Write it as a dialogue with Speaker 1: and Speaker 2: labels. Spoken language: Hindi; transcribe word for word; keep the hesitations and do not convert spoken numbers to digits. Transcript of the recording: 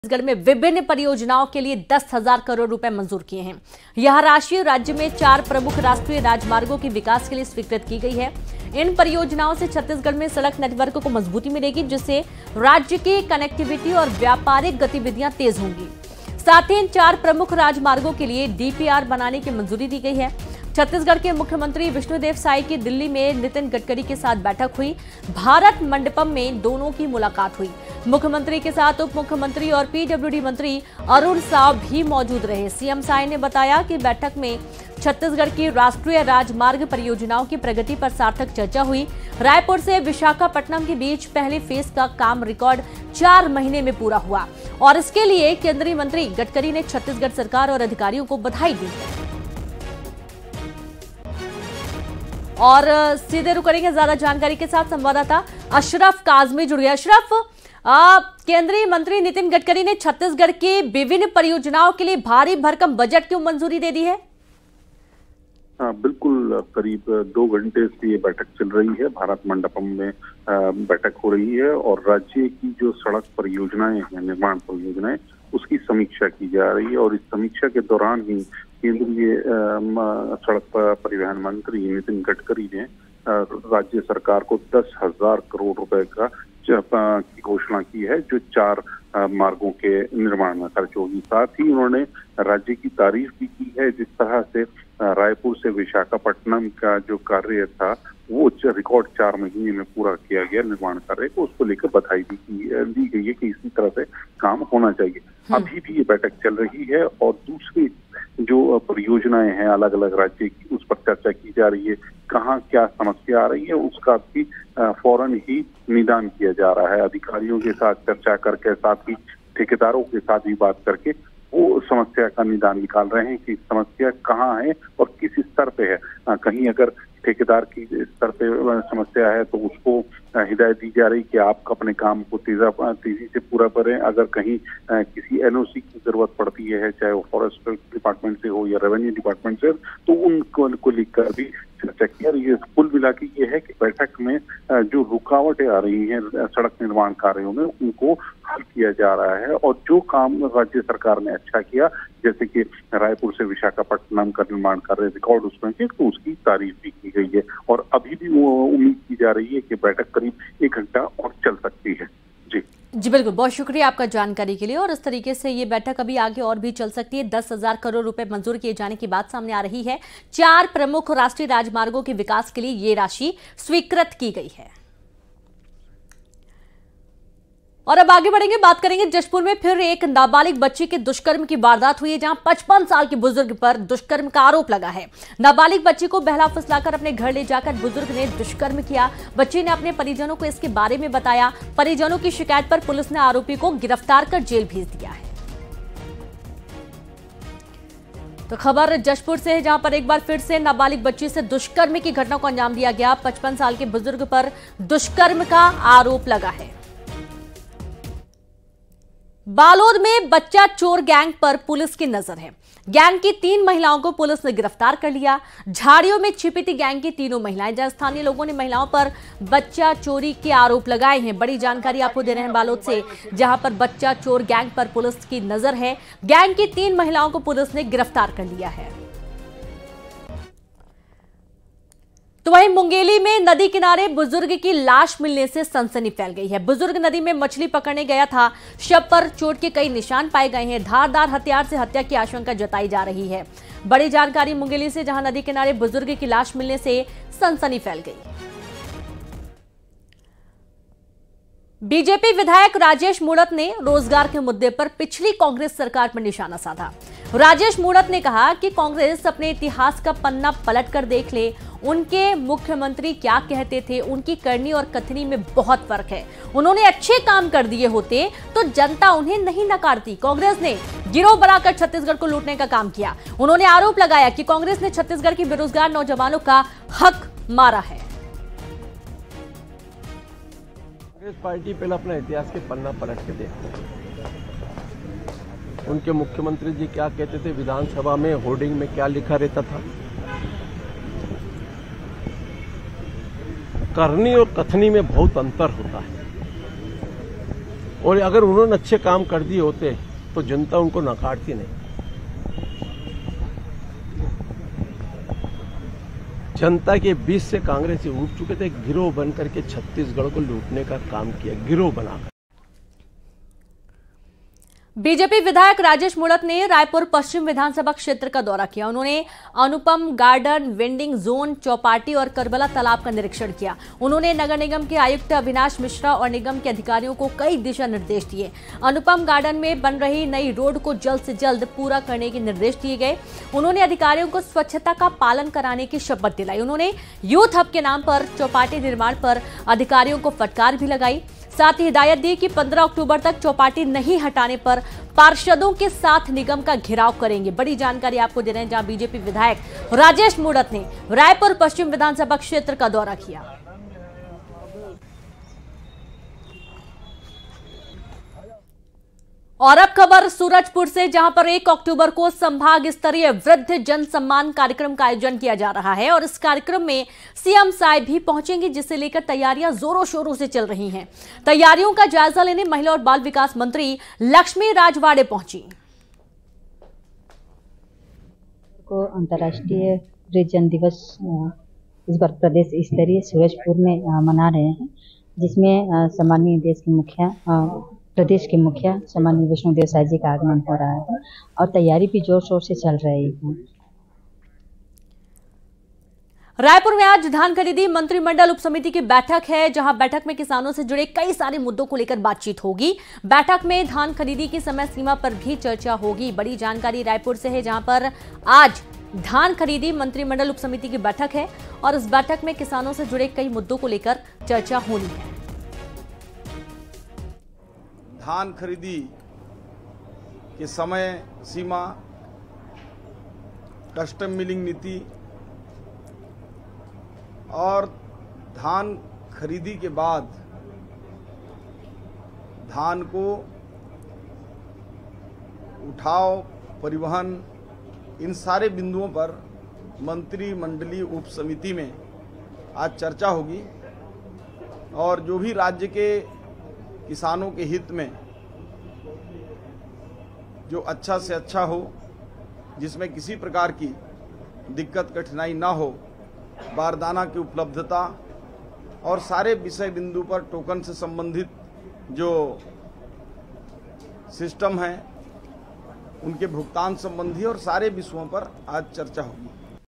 Speaker 1: छत्तीसगढ़ में विभिन्न परियोजनाओं के लिए दस हजार करोड़ रुपए मंजूर किए हैं। यह राशि राज्य में चार प्रमुख राष्ट्रीय राजमार्गों के विकास के लिए स्वीकृत की गई है। इन परियोजनाओं से छत्तीसगढ़ में सड़क नेटवर्क को मजबूती मिलेगी, जिससे राज्य की कनेक्टिविटी और व्यापारिक गतिविधियां तेज होंगी। साथ ही इन चार प्रमुख राजमार्गों के लिए डीपीआर बनाने की मंजूरी दी गई है। छत्तीसगढ़ के मुख्यमंत्री विष्णुदेव साय की दिल्ली में नितिन गडकरी के साथ बैठक हुई। भारत मंडपम में दोनों की मुलाकात हुई। मुख्यमंत्री के साथ उप मुख्यमंत्री और पीडब्ल्यूडी मंत्री अरुण साव भी मौजूद रहे। सीएम साय ने बताया कि बैठक में छत्तीसगढ़ की राष्ट्रीय राजमार्ग परियोजनाओं की प्रगति पर सार्थक चर्चा हुई। रायपुर से विशाखापट्टनम के बीच पहले फेज का काम रिकॉर्ड चार महीने में पूरा हुआ और इसके लिए केंद्रीय मंत्री गडकरी ने छत्तीसगढ़ सरकार और अधिकारियों को बधाई दी। और सीधे रुक करेंगे ज्यादा जानकारी के साथ संवाददाता अशरफ काजमी जुड़ गया। अशरफ, केंद्रीय मंत्री नितिन गडकरी ने छत्तीसगढ़ की विभिन्न परियोजनाओं के लिए भारी भरकम बजट क्यों मंजूरी दे दी है?
Speaker 2: हाँ, बिल्कुल करीब दो घंटे से ये बैठक चल रही है। भारत मंडपम में बैठक हो रही है और राज्य की जो सड़क परियोजनाएं हैं, निर्माण परियोजनाएं, उसकी समीक्षा की जा रही है। और इस समीक्षा के दौरान ही केंद्रीय सड़क परिवहन मंत्री नितिन गडकरी ने राज्य सरकार को दस हजार करोड़ रुपए का की घोषणा की है, जो चार मार्गों के निर्माण में खर्च होगी। साथ ही उन्होंने राज्य की तारीफ भी की है, जिस तरह से रायपुर से विशाखापट्टनम का जो कार्य था वो रिकॉर्ड चार महीने में पूरा किया गया निर्माण कार्य को, उसको लेकर बधाई दी, दी गई है कि इसी तरह से काम होना चाहिए। अभी भी ये बैठक चल रही है और दूसरी जो परियोजनाएं हैं अलग अलग राज्य की, उस पर चर्चा की जा रही है। कहाँ क्या समस्या आ रही है उसका भी फौरन ही निदान किया जा रहा है। अधिकारियों के साथ चर्चा करके, साथ ही ठेकेदारों के साथ भी बात करके वो समस्या का निदान निकाल रहे हैं कि समस्या कहाँ है और किस स्तर पे है। कहीं अगर ठेकेदार की स्तर पे समस्या है तो उसको हिदायत दी जा रही कि आप अपने काम को तेजा तेजी से पूरा करें। अगर कहीं किसी एनओसी की जरूरत पड़ती है, चाहे वो फॉरेस्ट डिपार्टमेंट से हो या रेवेन्यू डिपार्टमेंट से, तो उनको को लेकर भी चर्चा की। और ये कुल मिला के ये है कि बैठक में जो रुकावटें आ रही हैं सड़क निर्माण कार्यों में, उनको हल किया जा रहा है। और जो काम राज्य सरकार ने अच्छा किया, जैसे कि रायपुर से विशाखापट्टनम का निर्माण कार्य रिकॉर्ड उसमें किया, तो उसकी तारीफ भी की गई है। और अभी भी वो उम्मीद की जा रही है कि बैठक करीब एक घंटा और चल सकती है। जी
Speaker 1: जी बिल्कुल, बहुत शुक्रिया आपका जानकारी के लिए। और इस तरीके से ये बैठक अभी आगे और भी चल सकती है। दस हजार करोड़ रुपए मंजूर किए जाने की बात सामने आ रही है। चार प्रमुख राष्ट्रीय राजमार्गों के विकास के लिए ये राशि स्वीकृत की गई है। और अब आगे बढ़ेंगे, बात करेंगे जशपुर में फिर एक नाबालिग बच्ची के दुष्कर्म की वारदात हुई है, जहां पचपन साल के बुजुर्ग पर दुष्कर्म का आरोप लगा है। नाबालिग बच्ची को बहला फुसलाकर अपने घर ले जाकर बुजुर्ग ने दुष्कर्म किया। बच्ची ने अपने परिजनों को इसके बारे में बताया। परिजनों की शिकायत पर पुलिस ने आरोपी को गिरफ्तार कर जेल भेज दिया है। तो खबर जशपुर से है, जहां पर एक बार फिर से नाबालिग बच्ची से दुष्कर्म की घटना को अंजाम दिया गया। पचपन साल के बुजुर्ग पर दुष्कर्म का आरोप लगा है। बालोद में बच्चा चोर गैंग पर पुलिस की नजर है। गैंग की तीन महिलाओं को पुलिस ने गिरफ्तार कर लिया। झाड़ियों में छिपी थी गैंग की तीनों महिलाएं, जहां स्थानीय लोगों ने महिलाओं पर बच्चा चोरी के आरोप लगाए हैं। बड़ी जानकारी आपको दे रहे हैं बालोद से, जहां पर बच्चा चोर गैंग पर पुलिस की नजर है। गैंग की तीन महिलाओं को पुलिस ने गिरफ्तार कर लिया है। तो वहीं मुंगेली में नदी किनारे बुजुर्ग की लाश मिलने से सनसनी फैल गई है। बुजुर्ग नदी में मछली पकड़ने गया था। शव पर चोट के कई निशान पाए गए हैं। धारदार हथियार से हत्या की आशंका जताई जा रही है। बड़ी जानकारी मुंगेली से, जहां नदी किनारे बुजुर्ग की लाश मिलने से सनसनी फैल गई। बीजेपी विधायक राजेश मूणत ने रोजगार के मुद्दे पर पिछली कांग्रेस सरकार पर निशाना साधा। राजेश मूणत ने कहा कि कांग्रेस अपने इतिहास का पन्ना पलटकर देख ले। उनके मुख्यमंत्री क्या कहते थे, उनकी करनी और कथनी में बहुत फर्क है। उन्होंने अच्छे काम कर दिए होते तो जनता उन्हें नहीं नकारती। कांग्रेस ने गिरोह बनाकर छत्तीसगढ़ को लूटने का काम किया। उन्होंने आरोप लगाया कि कांग्रेस ने छत्तीसगढ़ के बेरोजगार नौजवानों का हक मारा है।
Speaker 3: कांग्रेस पार्टी पहले अपना इतिहास के पन्ना पलट के देखते हैं। उनके मुख्यमंत्री जी क्या कहते थे, विधानसभा में होर्डिंग में क्या लिखा रहता था। करनी और कथनी में बहुत अंतर होता है। और अगर उन्होंने अच्छे काम कर दिए होते तो जनता उनको नकारती नहीं। जनता के बीच से कांग्रेसी उठ चुके थे, गिरोह बन करके छत्तीसगढ़ को लूटने का काम किया, गिरोह बनाकर।
Speaker 1: बीजेपी विधायक राजेश मूणत ने रायपुर पश्चिम विधानसभा क्षेत्र का दौरा किया। उन्होंने Anupam garden, vending zone, Chowpatty और करबला तालाब का निरीक्षण किया। उन्होंने नगर निगम के आयुक्त अविनाश मिश्रा और निगम के अधिकारियों को कई दिशा निर्देश दिए। अनुपम गार्डन में बन रही नई रोड को जल्द से जल्द पूरा करने के निर्देश दिए गए। उन्होंने अधिकारियों को स्वच्छता का पालन कराने की शपथ दिलाई। उन्होंने यूथ हब के नाम पर चौपाटी निर्माण पर अधिकारियों को फटकार भी लगाई। साथ ही हिदायत दी कि पंद्रह अक्टूबर तक चौपाटी नहीं हटाने पर पार्षदों के साथ निगम का घेराव करेंगे। बड़ी जानकारी आपको दे रहे हैं, जहां बीजेपी विधायक राजेश मूणत ने रायपुर पश्चिम विधानसभा क्षेत्र का दौरा किया। और अब खबर सूरजपुर से, जहां पर एक अक्टूबर को संभाग स्तरीय वृद्ध जन सम्मान कार्यक्रम का आयोजन किया जा रहा है और इस कार्यक्रम में सीएम साहब भी पहुंचेंगे, जिसे लेकर तैयारियां जोरों शोरों से चल रही हैं। तैयारियों का जायजा लेने महिला और बाल विकास मंत्री लक्ष्मी राजवाड़े पहुंची।
Speaker 4: को अंतर्राष्ट्रीय वृद्धजन दिवस इस बार प्रदेश स्तरीय सूरजपुर में मना रहे हैं, जिसमें सम्मानीय देश के मुखिया प्रदेश के मुखिया सम्मानीय विष्णुदेव साय जी का आगमन हो रहा है और तैयारी भी जोर शोर से चल रही है।
Speaker 1: रायपुर में आज धान खरीदी मंत्रिमंडल उपसमिति की बैठक है, जहां बैठक में किसानों से जुड़े कई सारे मुद्दों को लेकर बातचीत होगी। बैठक में धान खरीदी की समय सीमा पर भी चर्चा होगी। बड़ी जानकारी रायपुर से है, जहां पर आज धान खरीदी मंत्रिमंडल उपसमिति की बैठक है और इस बैठक में किसानों से जुड़े कई मुद्दों को लेकर चर्चा होनी है।
Speaker 5: धान खरीदी के समय सीमा, कस्टम मिलिंग नीति और धान खरीदी के बाद धान को उठाव, परिवहन, इन सारे बिंदुओं पर मंत्रिमंडलीय उप समिति में आज चर्चा होगी और जो भी राज्य के किसानों के हित में जो अच्छा से अच्छा हो, जिसमें किसी प्रकार की दिक्कत कठिनाई ना हो, बारदाना की उपलब्धता और सारे विषय बिंदु पर टोकन से संबंधित जो सिस्टम है उनके भुगतान संबंधी और सारे विषयों पर आज चर्चा होगी।